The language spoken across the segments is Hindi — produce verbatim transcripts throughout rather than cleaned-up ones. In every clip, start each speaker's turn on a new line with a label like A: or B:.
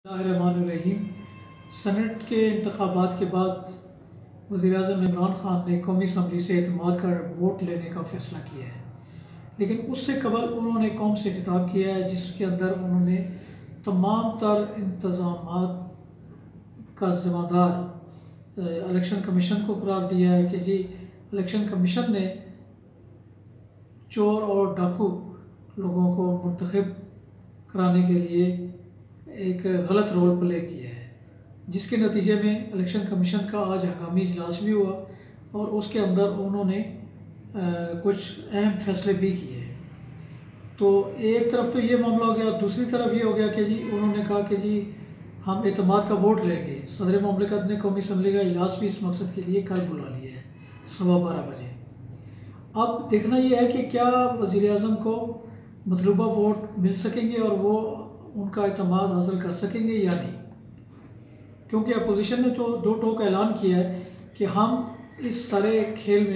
A: बिस्मिल्लाहिर्रहमानिर्रहीम। सेनेट के इंतखाबात के बाद वज़ीर-ए-आज़म इमरान ख़ान ने कौमी असम्बली से एतमाद का वोट लेने का फ़ैसला किया है, लेकिन उससे कबल उन्होंने कौम से खिताब किया है जिसके अंदर उन्होंने तमाम तर इंतज़ामात का ज़िम्मेदार इलेक्शन कमीशन को करार दिया है कि जी इलेक्शन कमीशन ने चोर और डाकू लोगों को मुंतखब कराने के लिए एक गलत रोल प्ले किया है, जिसके नतीजे में इलेक्शन कमीशन का आज हंगामी इजलास भी हुआ और उसके अंदर उन्होंने आ, कुछ अहम फैसले भी किए। तो एक तरफ तो ये मामला हो गया, दूसरी तरफ ये हो गया कि जी उन्होंने कहा कि जी हम एतमाद का वोट लेंगे। सदर मुमलिकत ने कौमी असम्बली का इजलास भी इस मकसद के लिए कल बुला लिया है सवा बारह बजे। अब देखना ये है कि क्या वज़ीर-ए-आज़म को मतलूबा वोट मिल सकेंगे और वो उनका एतमाद हासिल कर सकेंगे या नहीं, क्योंकि अपोजिशन ने तो दो टोक ऐलान किया है कि हम इस सारे खेल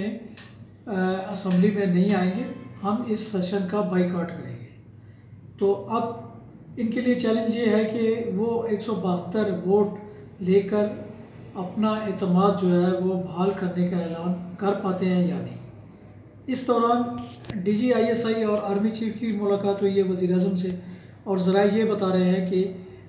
A: में असम्बली में नहीं आएंगे, हम इस सेशन का बाइकआउट करेंगे। तो अब इनके लिए चैलेंज ये है कि वो एक सौ बहत्तर वोट लेकर अपना एतमाद जो है वो बहाल करने का ऐलान कर पाते हैं या नहीं। इस दौरान D G I S I और आर्मी चीफ की मुलाकात हुई है वज़ीर-ए-आज़म से और ज़रा ये बता रहे हैं कि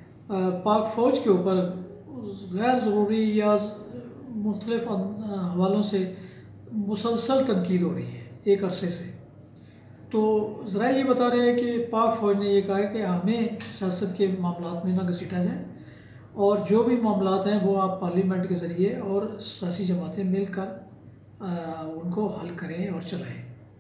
A: पाक फ़ौज के ऊपर गैर ज़रूरी या मुख्तलिफ़ हवालों से मुसलसल तनकीद हो रही है एक अरसे से। तो ज़रा ये बता रहे हैं कि पाक फ़ौज ने ये कहा है कि हमें सियासत के मामलात में ना घसीटा जाए और जो भी मामलात हैं वो आप पार्लियामेंट के ज़रिए और सियासी जमातें मिलकर उनको हल करें और चलाएँ।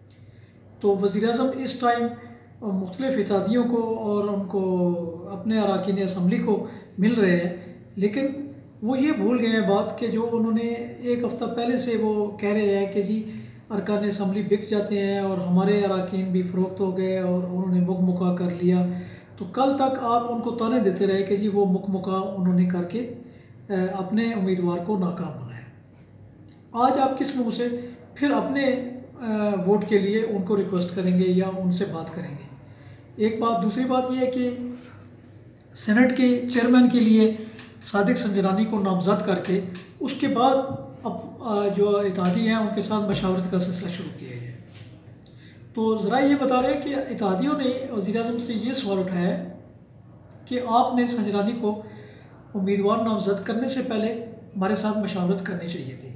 A: तो वज़ीर-ए-आज़म इस टाइम मुख्तलिफ़ इत्तेहादियों को और उनको अपने अरकान असम्बली को मिल रहे हैं, लेकिन वो ये भूल गए हैं बात कि जो उन्होंने एक हफ़्ता पहले से वो कह रहे हैं कि जी अरकान असम्बली बिक जाते हैं और हमारे अरकान भी फ़रोख्त हो गए और उन्होंने मुक मुका कर लिया। तो कल तक आप उनको ताने देते रहे कि जी वो मुक मुका उन्होंने करके अपने उम्मीदवार को नाकाम बनाया। आज आप किस मुँह से फिर अपने वोट के लिए उनको रिक्वेस्ट करेंगे या उनसे बात करेंगे? एक बात। दूसरी बात यह है कि सेनेट के चेयरमैन के लिए सादिक संजरानी को नामज़द करके उसके बाद अब जो इत्तेहादी हैं उनके साथ मशावरत का सिलसिला शुरू किया है। तो ज़रा ये बता रहे हैं कि इत्तेहादियों ने वज़ीर-ए-आज़म से ये सवाल उठाया है कि आपने संजरानी को उम्मीदवार नामज़द करने से पहले हमारे साथ मशावरत करनी चाहिए थी।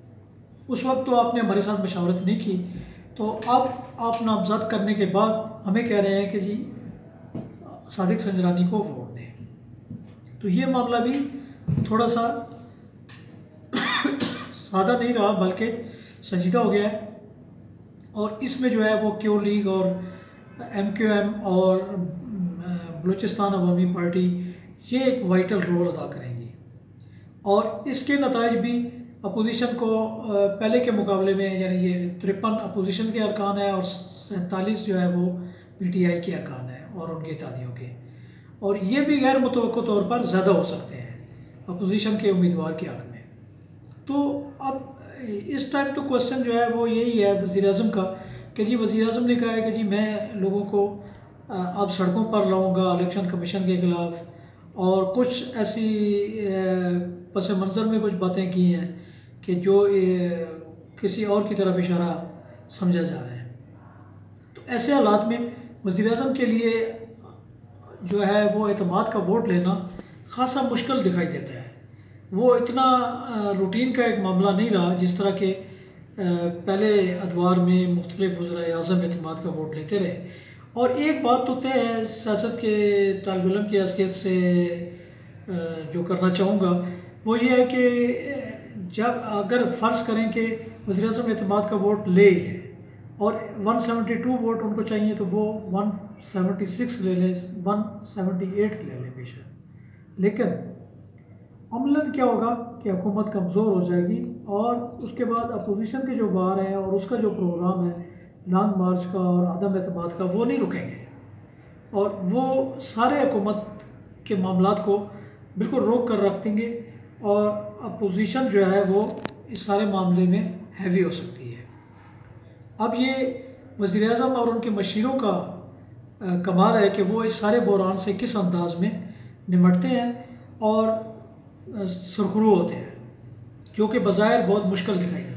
A: उस वक्त तो आपने हमारे साथ मशावरत नहीं की, तो अब आप नामज़द करने के बाद हमें कह रहे हैं कि जी सादिक संजरानी को वोट दें। तो ये मामला भी थोड़ा सा सादा नहीं रहा बल्कि संजीदा हो गया है और इसमें जो है वो क्यू लीग और एम क्यू एम और बलूचिस्तान अवामी पार्टी ये एक वाइटल रोल अदा करेंगी और इसके नताइज भी अपोजिशन को पहले के मुकाबले में, यानी ये तिरपन अपोजिशन के अरकान है और सैंतालीस जो है वो पी टी आई के अरकान है और उनके इत्तेहादियों के, और ये भी गैर मुतवक्को तौर पर ज़्यादा हो सकते हैं अपोजिशन के उम्मीदवार के हक़ में। तो अब इस टाइम तो क्वेश्चन जो है वो यही है वज़ीर-ए-आज़म का कि जी वज़ीर-ए-आज़म ने कहा है कि जी मैं लोगों को अब सड़कों पर लाऊंगा इलेक्शन कमीशन के ख़िलाफ़, और कुछ ऐसी पस मंज़र में कुछ बातें की हैं कि जो किसी और की तरफ इशारा समझा जा रहा है। तो ऐसे हालात में वज़ीर-ए-आज़म के लिए जो है वो एतमाद का वोट लेना ख़ासा मुश्किल दिखाई देता है। वो इतना रूटीन का एक मामला नहीं रहा जिस तरह के पहले अदवार में मुख्तलिफ़ वज़ीर-ए-आज़म एतमाद का वोट लेते रहे। और एक बात तो तय है सियासत के तालिब इल्म की हैसियत से जो करना चाहूँगा वो ये है कि जब अगर फ़र्ज़ करें कि वज़ीर-ए-आज़म एतमाद का वोट ले लें और एक सौ बहत्तर वोट उनको चाहिए तो वो एक सौ छिहत्तर ले लें, एक सौ अठहत्तर ले लें बेशक, लेकिन अमलन क्या होगा कि हुकूमत कमज़ोर हो जाएगी और उसके बाद अपोजिशन के जो बार हैं और उसका जो प्रोग्राम है लॉन्ग मार्च का और अदम एतमाद का वो नहीं रुकेंगे और वो सारे हुकूमत के मामलात को बिल्कुल रोक कर रख देंगे और अपोजिशन जो है वो इस सारे मामले में हैवी हो सकती है। अब ये वज़ीर-ए-आज़म और उनके मशीरों का कमाल है कि वो इस सारे बहरान से किस अंदाज में निमटते हैं और सुरखरू होते हैं, जो कि बज़ाहिर बहुत मुश्किल दिखाई देता है।